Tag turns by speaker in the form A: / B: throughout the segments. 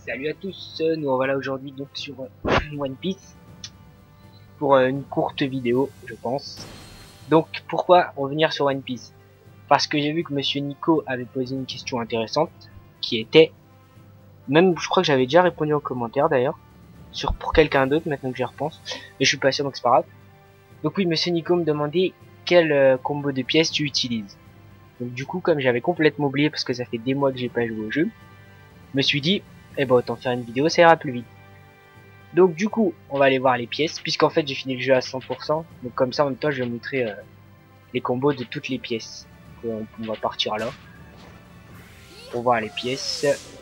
A: Salut à tous, nous voilà aujourd'hui donc sur One Piece pour une courte vidéo je pense. Donc pourquoi revenir sur One Piece? Parce que j'ai vu que Monsieur Nico avait posé une question intéressante qui était, même je crois que j'avais déjà répondu en commentaire d'ailleurs, sur pour quelqu'un d'autre maintenant que j'y repense, mais je suis pas sûr donc c'est pas grave. Donc oui, Monsieur Nico me demandait quel combo de pièces tu utilises. Donc du coup comme j'avais complètement oublié parce que ça fait des mois que j'ai pas joué au jeu, je me suis dit eh ben autant faire une vidéo, ça ira plus vite. Donc du coup, on va aller voir les pièces, puisqu'en fait j'ai fini le jeu à 100%. Donc comme ça en même temps je vais montrer les combos de toutes les pièces. Donc, on va partir là, pour voir les pièces.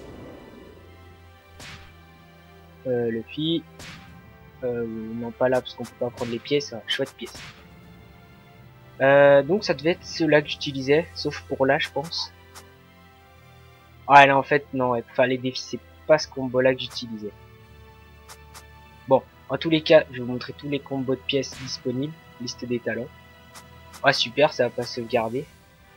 A: Luffy. Non pas là, parce qu'on peut pas prendre les pièces, hein. Chouette pièce. Donc ça devait être ceux-là que j'utilisais, sauf pour là je pense. Ah là en fait non, il fallait défier, c'est pas ce combo là que j'utilisais. Bon, en tous les cas, je vais vous montrer tous les combos de pièces disponibles, liste des talents. Ah super, ça va pas sauvegarder.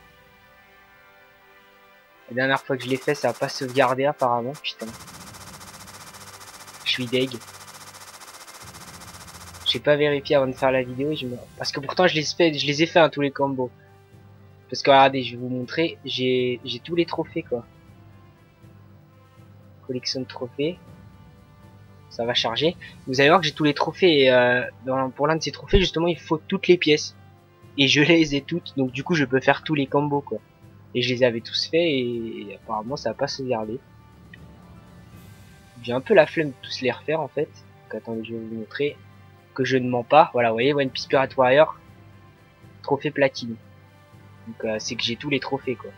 A: La dernière fois que je l'ai fait, ça va pas sauvegarder apparemment, putain. Je suis deg. J'ai pas vérifié avant de faire la vidéo, parce que pourtant je les ai fait tous les combos. Parce que regardez, je vais vous montrer, j'ai tous les trophées quoi. Collection de trophées. Ça va charger. Vous allez voir que j'ai tous les trophées et pour l'un de ces trophées justement il faut toutes les pièces. Et je les ai toutes, donc du coup je peux faire tous les combos quoi. Et je les avais tous faits et apparemment ça va pas sauvegarder. J'ai un peu la flemme de tous les refaire en fait. Donc attendez, je vais vous montrer que je ne mens pas. Voilà, vous voyez, One Piece Pirate Warrior, trophée platine. Donc c'est que j'ai tous les trophées quoi.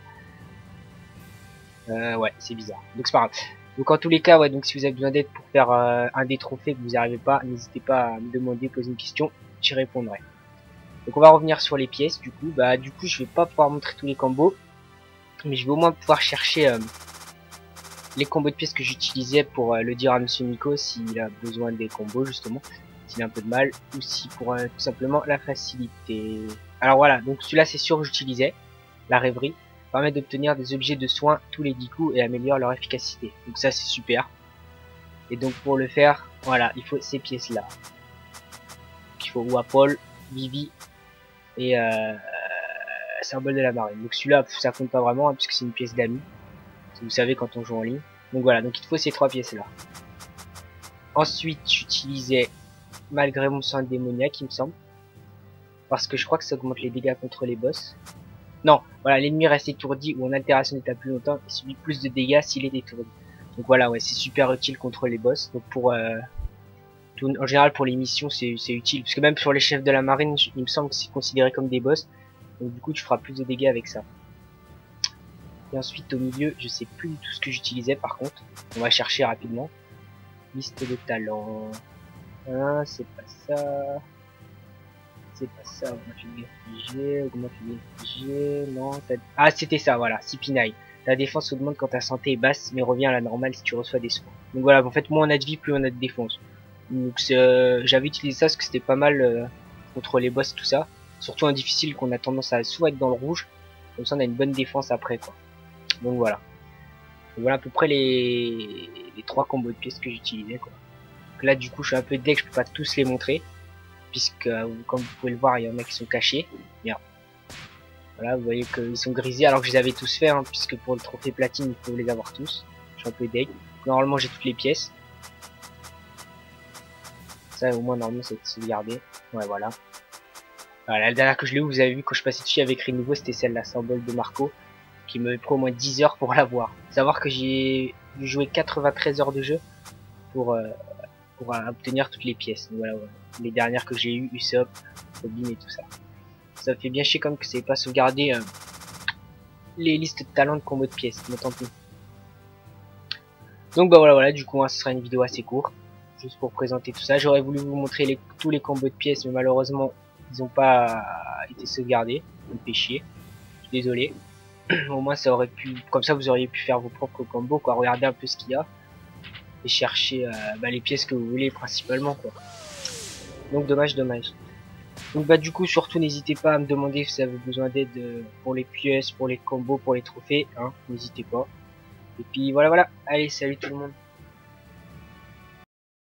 A: Ouais, c'est bizarre. Donc c'est pas grave. Donc en tous les cas, ouais, donc si vous avez besoin d'aide pour faire un des trophées que vous n'y arrivez pas, n'hésitez pas à me demander, poser une question, j'y répondrai. Donc on va revenir sur les pièces du coup. Du coup je vais pas pouvoir montrer tous les combos, mais je vais au moins pouvoir chercher les combos de pièces que j'utilisais pour le dire à Monsieur Nico s'il a besoin des combos justement, s'il a un peu de mal, ou si pour tout simplement la facilité. Alors voilà, donc celui-là c'est sûr que j'utilisais, la rêverie, permet d'obtenir des objets de soins tous les 10 coups et améliore leur efficacité. Donc ça c'est super. Et donc pour le faire, voilà, il faut ces pièces là. Il faut Wapol, Vivi et symbole de la marine. Donc celui-là ça compte pas vraiment hein, puisque c'est une pièce d'amis. Vous savez quand on joue en ligne. Donc voilà, donc il te faut ces trois pièces là. Ensuite j'utilisais malgré mon sang démoniaque il me semble. Parce que je crois que ça augmente les dégâts contre les boss. Non, voilà, l'ennemi reste étourdi ou en altération d'état plus longtemps et subit plus de dégâts s'il est étourdi. Donc voilà, ouais, c'est super utile contre les boss. Donc pour en général pour les missions c'est utile. Parce que même sur les chefs de la marine, il me semble que c'est considéré comme des boss. Donc du coup tu feras plus de dégâts avec ça. Et ensuite au milieu, je sais plus du tout ce que j'utilisais par contre. On va chercher rapidement. Liste de talents. Ah, c'est pas ça. C'est pas ça. Augmente le non. Ah, c'était ça, voilà. Sipinai. La défense augmente quand ta santé est basse, mais revient à la normale si tu reçois des soins. Donc voilà, en fait, moins on a de vie, plus on a de défense. Donc j'avais utilisé ça parce que c'était pas mal contre les boss et tout ça. Surtout en difficile qu'on a tendance à soit être dans le rouge. Comme ça on a une bonne défense après quoi. Donc voilà. Donc voilà à peu près les trois combos de pièces que j'utilisais quoi. Donc là du coup je suis un peu deg, je peux pas tous les montrer. Puisque comme vous pouvez le voir il y en a qui sont cachés. Bien. Voilà vous voyez qu'ils sont grisés alors que je les avais tous fait hein, puisque pour le trophée platine il faut les avoir tous. Je suis un peu deg. Normalement j'ai toutes les pièces. Ça au moins normalement c'est sauvegardé. Ouais voilà. Voilà, la dernière que je l'ai eu, vous avez vu quand je passais dessus avec Renouveau, c'était celle-là, symbole de Marco, qui me pris au moins 10 heures pour l'avoir. Savoir que j'ai joué 93 heures de jeu pour obtenir toutes les pièces. Donc, voilà, les dernières que j'ai eues, Usopp, Robin et tout ça. Ça me fait bien chier comme que c'est pas sauvegardé les listes de talents de combo de pièces, mais tant pis. Donc voilà, du coup, hein, ce sera une vidéo assez courte, juste pour présenter tout ça. J'aurais voulu vous montrer tous les combos de pièces, mais malheureusement, ils ont pas été sauvegardés. Ça me fait chier. Je suis désolé. Au moins ça aurait pu, comme ça vous auriez pu faire vos propres combos quoi, regarder un peu ce qu'il y a et chercher les pièces que vous voulez principalement quoi. Donc dommage. Donc du coup surtout n'hésitez pas à me demander si vous avez besoin d'aide pour les pièces, pour les combos, pour les trophées, hein, n'hésitez pas. Et puis voilà, allez salut tout le monde.